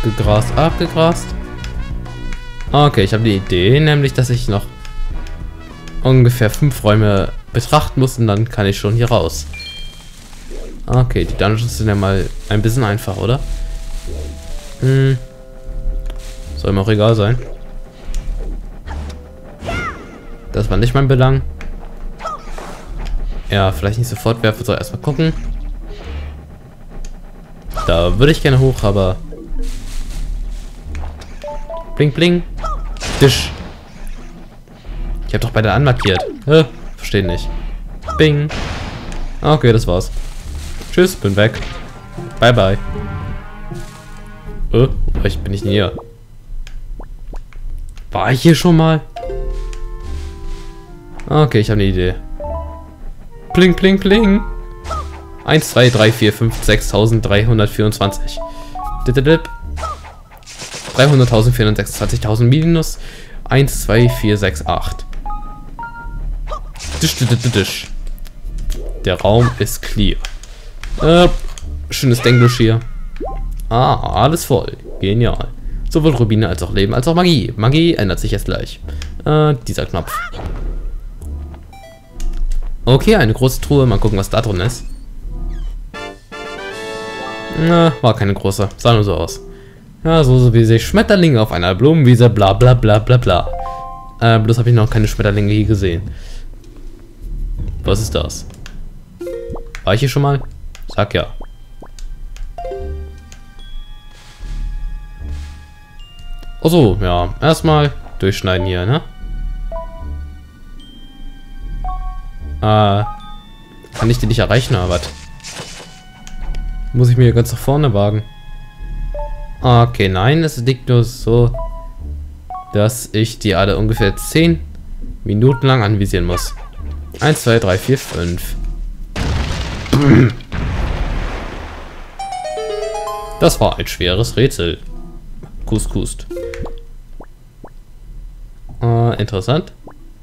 Abgegrast, abgegrast. Okay, ich habe die Idee, nämlich, dass ich noch ungefähr 5 Räume betrachten muss und dann kann ich schon hier raus. Okay, die Dungeons sind ja mal ein bisschen einfach, oder? Soll mir auch egal sein. Das war nicht mein Belang. Ja, vielleicht nicht sofort werfen, soll erstmal gucken. Da würde ich gerne hoch, aber... Bling, bling. Tisch. Ich habe doch beide anmarkiert. Verstehe nicht. Bing. Okay, das war's. Tschüss, bin weg. Bye, bye. Ich bin nicht näher. War ich hier schon mal? Okay, ich habe eine Idee. Pling, pling, pling. 1, 2, 3, 4, 5, 6.324. 300.426.000 minus 1, 2, 4, 6, 8. Der Raum ist clear. Schönes Denkbusch hier. Alles voll. Genial. Sowohl Rubine als auch Leben als auch Magie. Magie ändert sich jetzt gleich. Dieser Knopf. Okay, eine große Truhe. Mal gucken, was da drin ist. War keine große. Sah nur so aus. Ja, so wie sich Schmetterlinge auf einer Blumenwiese, bla bla bla bla bla. Bloß habe ich noch keine Schmetterlinge hier gesehen. Was ist das? War ich hier schon mal? Sag ja. Achso, ja. Erstmal durchschneiden hier, ne? Kann ich die nicht erreichen, oder was? Muss ich mir ganz nach vorne wagen? Okay, nein, es liegt nur so, dass ich die alle ungefähr 10 Minuten lang anvisieren muss. 1, 2, 3, 4, 5. Das war ein schweres Rätsel. Kust. Interessant.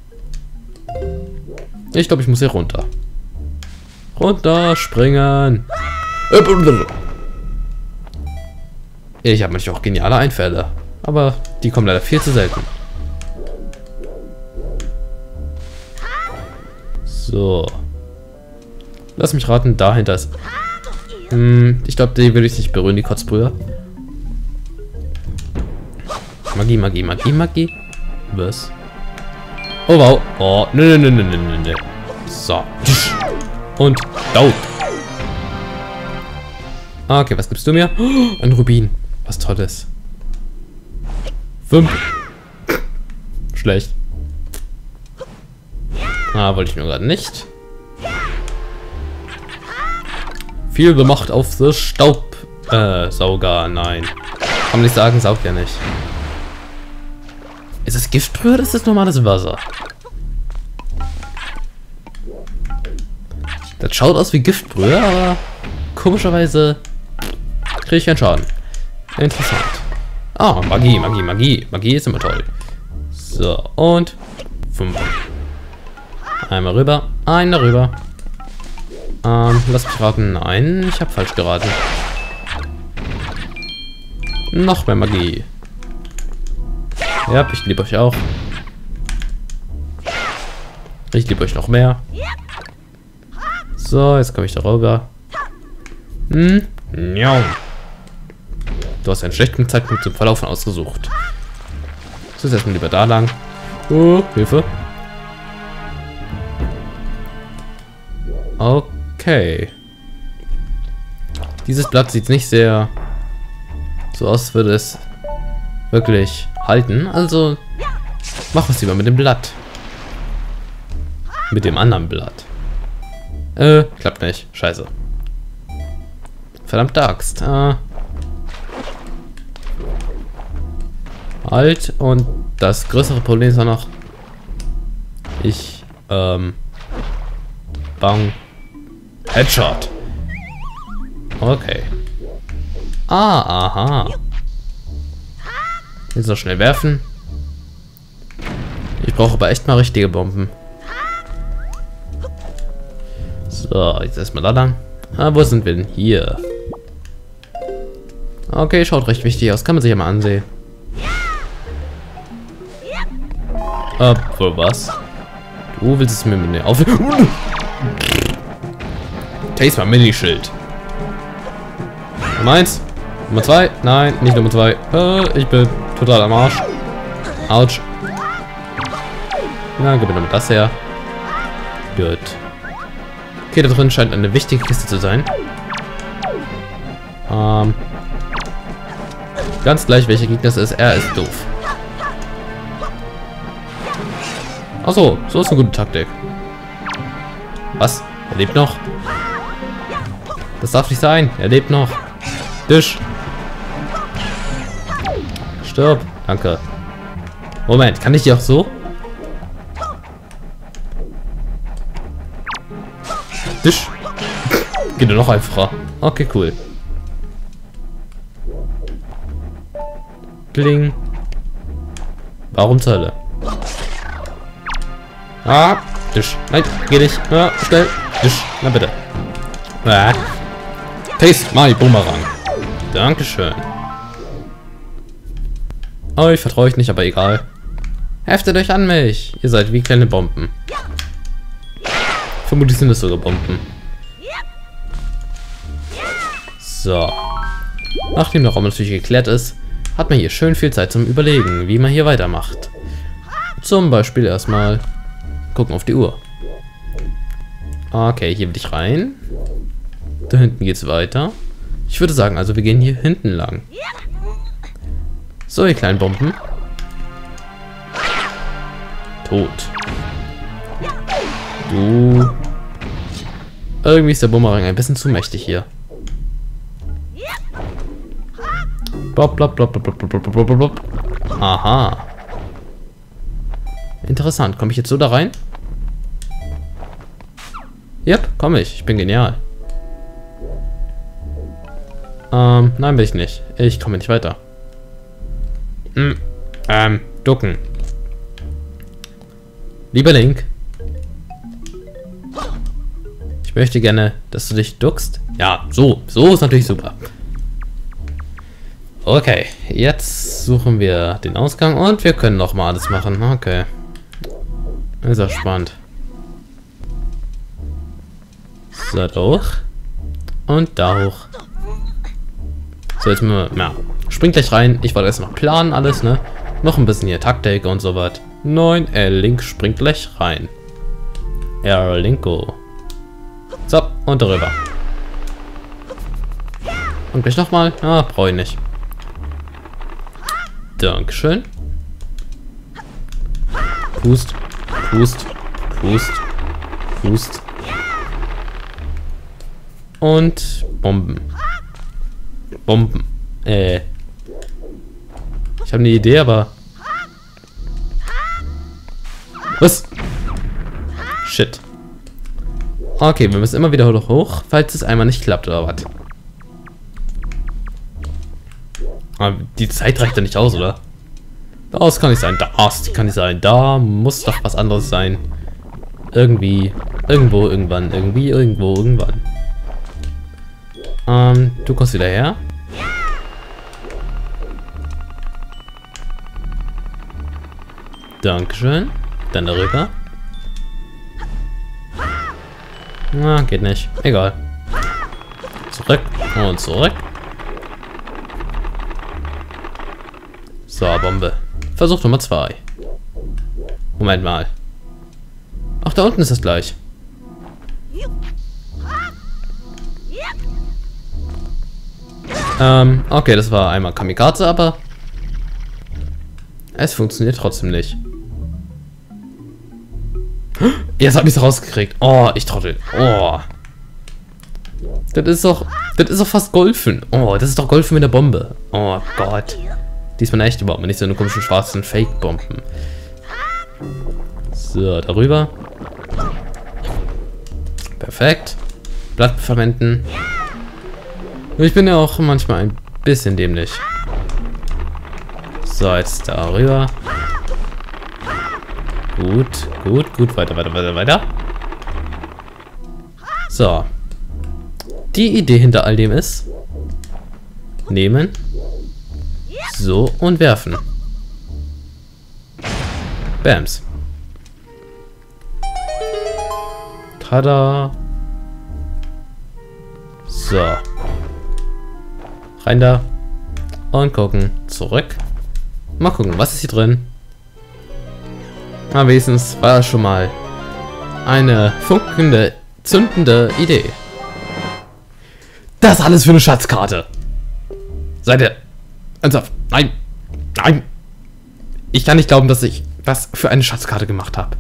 Ich glaube, ich muss hier runter. Runterspringen. Ich habe manchmal auch geniale Einfälle. Aber die kommen leider viel zu selten. So. Lass mich raten, dahinter ist... ich glaube, die will ich nicht berühren, die Kotzbrühe. Magie, Magie, Magie, Magie. Was? Oh, wow. Oh, ne. So. Und down. Okay, was gibst du mir? Oh, ein Rubin. Was Tolles. 5. Schlecht. Wollte ich nur gerade nicht. Viel gemacht auf the Staubsauger. Nein. Kann man nicht sagen, saugt ja nicht. Ist das Giftbrühe oder ist das normales Wasser? Das schaut aus wie Giftbrühe, aber komischerweise kriege ich keinen Schaden. Interessant. Magie, Magie, Magie. Magie ist immer toll. So, und 5. Einmal rüber, einer rüber. Lass mich raten. Nein, ich habe falsch geraten. Noch mehr Magie. Ja, ich liebe euch auch. Ich liebe euch noch mehr. So, jetzt komme ich darüber. Du hast einen schlechten Zeitpunkt zum Verlaufen ausgesucht. So, jetzt mal lieber da lang. Oh, Hilfe. Okay. Dieses Blatt sieht nicht sehr so aus, als würde es wirklich halten. Also mach was lieber mit dem Blatt. Mit dem anderen Blatt. Klappt nicht. Scheiße. Verdammte Axt. Halt. Und das größere Problem ist auch noch. Bang. Headshot. Okay. Aha. Jetzt noch schnell werfen. Ich brauche aber echt mal richtige Bomben. So, jetzt erstmal da lang. Wo sind wir denn? Hier. Okay, schaut recht wichtig aus. Kann man sich ja mal ansehen. Für was? Du willst es mir mit auf... Taste mal Minischild. Nummer 1. Nummer 2. Nein, nicht Nummer 2. Ich bin total am Arsch. Autsch. Na, gib mir nochmal das her. Gut. Okay, da drin scheint eine wichtige Kiste zu sein. Ganz gleich, welcher Gegner es ist. Er ist doof. Achso, so ist eine gute Taktik. Was? Er lebt noch? Das darf nicht sein. Er lebt noch. Tisch. Stirb. Danke. Moment, kann ich die auch so? Tisch. Geht nur noch einfacher. Okay, cool. Kling. Warum zur Hölle? Ah, Tisch. Nein, geh nicht. Ja, schnell. Tisch. Na bitte. Ah. Taste my Boomerang. Dankeschön. Oh, ich vertraue euch nicht, aber egal. Heftet euch an mich. Ihr seid wie kleine Bomben. Vermutlich sind es sogar Bomben. So. Nachdem der Raum natürlich geklärt ist, hat man hier schön viel Zeit zum Überlegen, wie man hier weitermacht. Zum Beispiel erstmal gucken auf die Uhr. Okay, hier will ich rein. Da hinten geht's weiter. Ich würde sagen, also wir gehen hier hinten lang. So, ihr kleinen Bomben. Tot. Du. Irgendwie ist der Bumerang ein bisschen zu mächtig hier. Blop, blop, blop, blop, blop, blop, blop, blop. Aha. Interessant. Komme ich jetzt so da rein? Yep, komme ich. Ich bin genial. Nein, will ich nicht. Ich komme nicht weiter. Ducken. Lieber Link. Ich möchte gerne, dass du dich duckst. Ja, so. So ist natürlich super. Okay, jetzt suchen wir den Ausgang und wir können noch mal alles machen. Okay. Ist ja spannend. So, da hoch. Und da hoch. So, jetzt mal, ja. Springt gleich rein. Ich wollte erst noch planen alles, ne? Noch ein bisschen hier Taktik und so was. 9, Link springt gleich rein. Linko. So, und darüber. Und gleich nochmal. Ah, brauche ich nicht. Dankeschön. Pust, pust, pust, pust. Und Bomben. Bomben. Ich habe eine Idee, aber... Was? Shit. Okay, wir müssen immer wieder hoch, falls es einmal nicht klappt, oder was? Aber die Zeit reicht ja nicht aus, oder? Das kann nicht sein. Das kann nicht sein. Da muss doch was anderes sein. Irgendwie. Irgendwo, irgendwann. Irgendwie, irgendwo, irgendwann. Du kommst wieder her. Dankeschön. Dann darüber. Na, geht nicht. Egal. Zurück und zurück. So, Bombe. Versuch Nummer 2. Moment mal. Ach, da unten ist das gleich. Okay, das war einmal Kamikaze, aber es funktioniert trotzdem nicht. Jetzt hab ich's rausgekriegt. Oh, ich trottel. Oh. Das ist doch fast Golfen. Oh, das ist doch Golfen mit der Bombe. Oh Gott. Diesmal echt überhaupt nicht so eine komischen schwarzen Fake-Bomben. So, darüber. Perfekt. Blatt verwenden. Ich bin ja auch manchmal ein bisschen dämlich. So, jetzt darüber. Gut, gut, gut. Weiter, weiter, weiter, weiter. So. Die Idee hinter all dem ist: nehmen, So, und werfen. Bams. Tada. So. Rein da. Und gucken. Zurück. Mal gucken, was ist hier drin? Na, wenigstens war schon mal eine funkende, zündende Idee. Das alles für eine Schatzkarte. Seid ihr ernsthaft? Nein. Nein. Ich kann nicht glauben, dass ich das für eine Schatzkarte gemacht habe.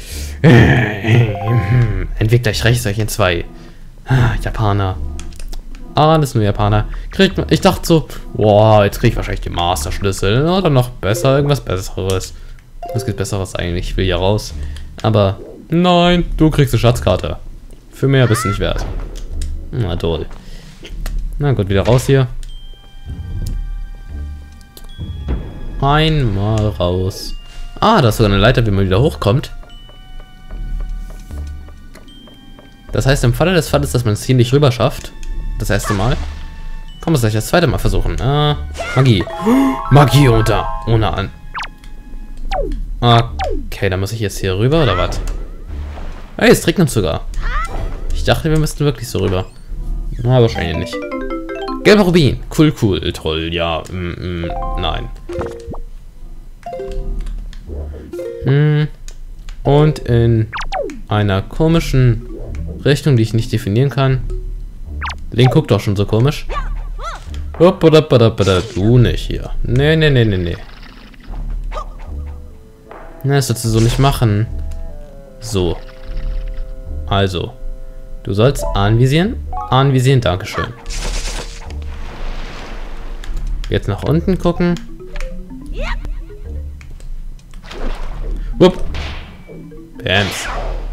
Entwickler, ich räche euch in zwei. Japaner. Alles nur Japaner. Ich dachte so, boah, jetzt kriege ich wahrscheinlich den Master-Schlüssel. Oder noch besser, irgendwas Besseres. Was gibt Besseres eigentlich? Ich will hier raus. Aber nein, du kriegst eine Schatzkarte. Für mehr bist du nicht wert. Na toll. Na gut, wieder raus hier. Einmal raus. Ah, da ist sogar eine Leiter, wie man wieder hochkommt. Das heißt, im Falle des Falles, dass man es hier nicht rüber schafft, das erste Mal, kann man es gleich das zweite Mal versuchen. Magie. Magie ohne an. Okay, dann muss ich jetzt hier rüber, oder was? Hey, es regnet sogar. Ich dachte, wir müssten wirklich so rüber. Na, wahrscheinlich nicht. Gelber Rubin. Cool, cool. Toll, ja. Nein. Und in einer komischen Richtung, die ich nicht definieren kann. Link guckt doch schon so komisch. Du nicht hier. Nee. Na, das sollst du so nicht machen. So. Also. Du sollst anvisieren. Anvisieren, dankeschön. Jetzt nach unten gucken. Wupp. Bams.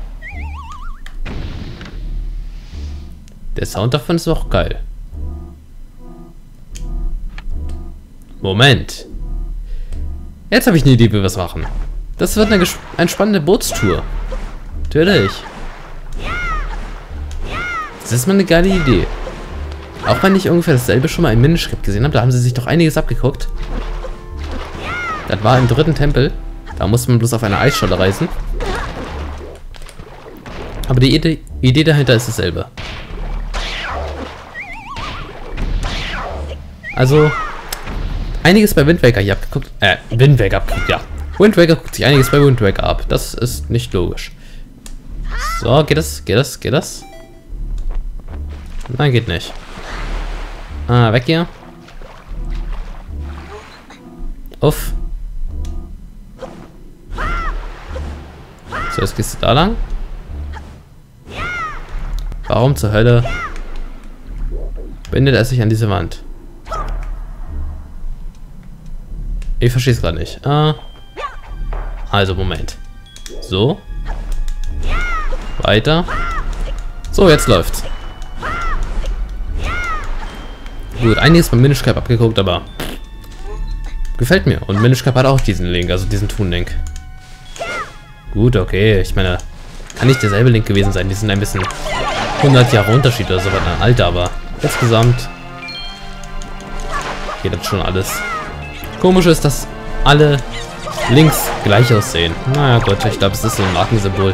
Der Sound davon ist auch geil. Moment. Jetzt habe ich eine Idee, wie wir was machen. Das wird eine spannende Bootstour. Natürlich. Das ist mal eine geile Idee. Auch wenn ich ungefähr dasselbe schon mal im Minish Cap gesehen habe, da haben sie sich doch einiges abgeguckt. Das war im 3. Tempel. Da musste man bloß auf eine Eisscholle reisen. Aber die Idee dahinter ist dasselbe. Also, einiges bei Wind Waker hier abgeguckt. Wind Waker abgeguckt, ja. Wind Waker guckt sich einiges bei Wind Waker ab. Das ist nicht logisch. So, geht das? Nein, geht nicht. Weg hier. Uff. So, jetzt gehst du da lang. Warum zur Hölle bindet er sich an diese Wand? Ich verstehe es gerade nicht. Also, Moment. So. Weiter. So, jetzt läuft's. Gut, einiges beim Minish Cap abgeguckt, aber gefällt mir. Und Minish Cap hat auch diesen Link, also diesen Toon-Link. Gut, okay. Ich meine, kann nicht derselbe Link gewesen sein. Die sind ein bisschen 100 Jahre Unterschied oder so was an Alter, aber insgesamt geht das schon alles. Komisch ist, dass alle Links gleich aussehen. Naja, gut, ich glaube, es ist so ein Markensymbol.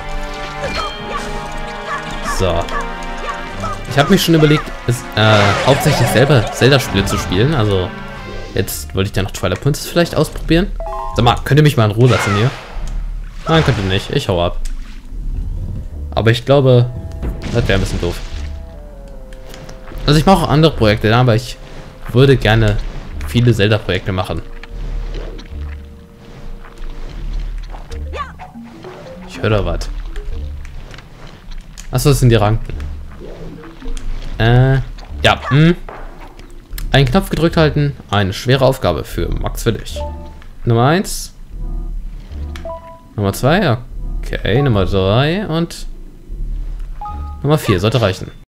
So. Ich habe mich schon überlegt, hauptsächlich selber Zelda-Spiele zu spielen. Also, jetzt wollte ich ja noch Twilight Princess vielleicht ausprobieren. Sag mal, könnt ihr mich mal in Ruhe lassen hier? Nein, könnt ihr nicht. Ich hau ab. Aber ich glaube, das wäre ein bisschen doof. Also, ich mache auch andere Projekte, aber ich würde gerne viele Zelda-Projekte machen. Ich höre da was. Achso, das sind die Ranken. Ja, einen Knopf gedrückt halten. Eine schwere Aufgabe für Max für dich. Nummer 1. Nummer 2, okay. Nummer 3 und Nummer 4 sollte reichen.